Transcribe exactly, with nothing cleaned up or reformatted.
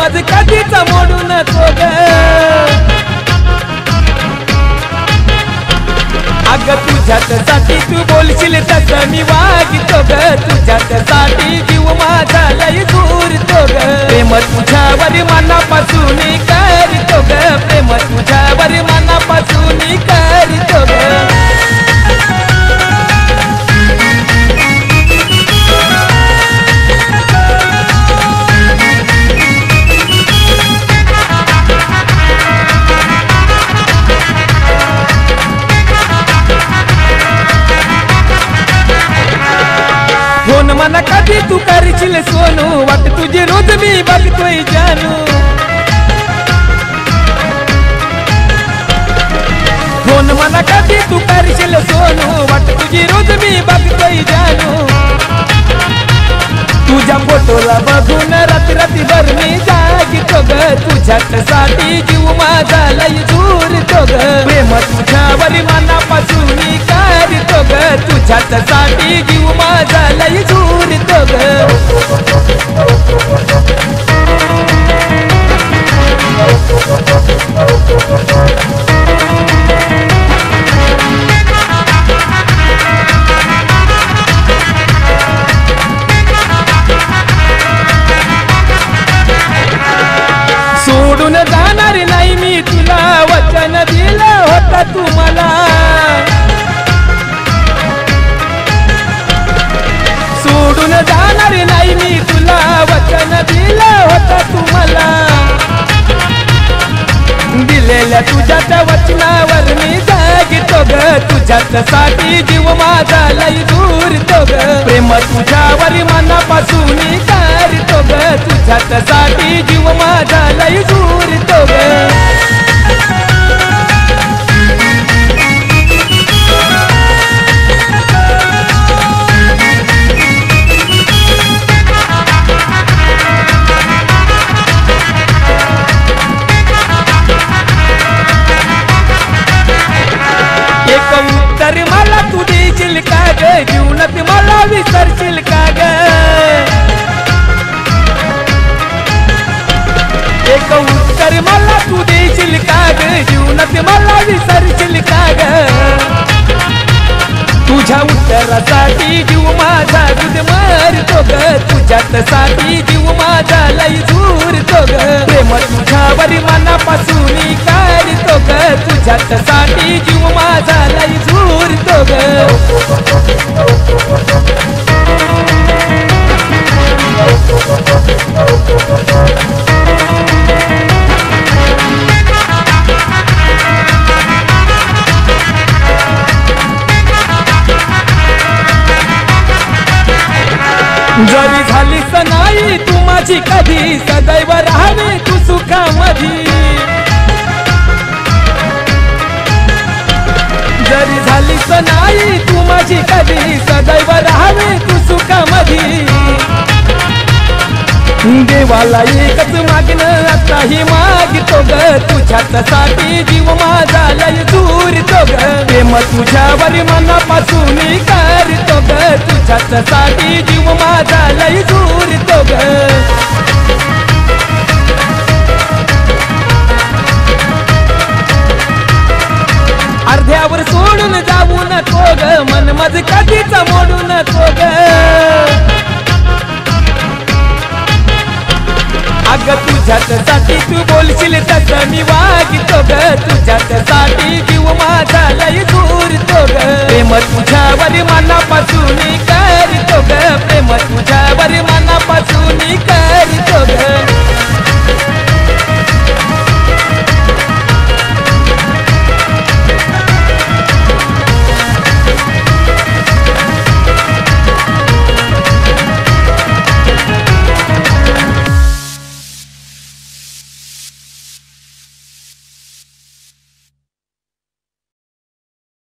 माझं कधीच मोडू नको ग अग तुझ्यासाठी तू बोलशील तसं मी वागतो ग तुझ्यासाठी जीव माझा लय दूरतो ग प्रेम तुझ्यावर मनापासून करतो ग प्रेम तुझ्यावर मनापासून करतो ग फोन मना कधी तू करशील सोनू वाट तुझी रोज मी बघतोय जानू फोन मना कधी तू करशील सोनू वाट तुझी रोज मी बघतोय जानू तुझ्या फोटोला बघून रात्री रात्री भर मी जागतो ग तुझ्यासाठी जीव माझा लय दूरतो ग प्रेम तुझ्यावर मनापासून करतो ग तुझ्यासाठी जीव माझा लय दूरतो ग सोडून जाणार नाही मी तुला वचन दिलं होतं तू मला सोडून जाणार नाही मी तुला वचन दिलं होतं तू मला दिलेल्या तुझ्या त्या वचनावर मी जागतो ग तुझ्यासाठी जीव माझा लय दूरतो ग प्रेम तुझ्यावर मनापासून करतो ग तुझ्यासाठी जीव माझा लय दूरतो ग एक उत्तर मला तू देशील का ग जीवनात मला विसरशील का ग एक उत्तर मला तू देशील का ग जीवनात मला विसरशील का ग तुझ्या उत्तरासाठी जीव माझा दूध मरतो ग तुझ्यासाठी जीव माझा लय दूरतो ग प्रेम तुझ्यावर मनापासून करतो ग तुझ्यासाठी जीव माझा लय दूरतो ग जरी झालीस नाही तू माझी कधी सदैव राहावे तू सुखामधी जरी झालीस नाही तू माझी कधी सदैव राहावे तू सुखामधी देवाला एकच मागणं आताही मागतो ग तुझ्यासाठी जीव माझा लय दूरतो ग प्रेम तुझ्यावर मनापासून करतो ग तुझ्यासाठी जीव माझा लय दूरतो ग अर्ध्यावर सोडून जाऊ नको ग मन माझं कधीच मोडू नको ग अग तुझ्यासाठी तू बोलशील तसं मी वागतो ग तुझ्यासाठी जीव माझा लय दूर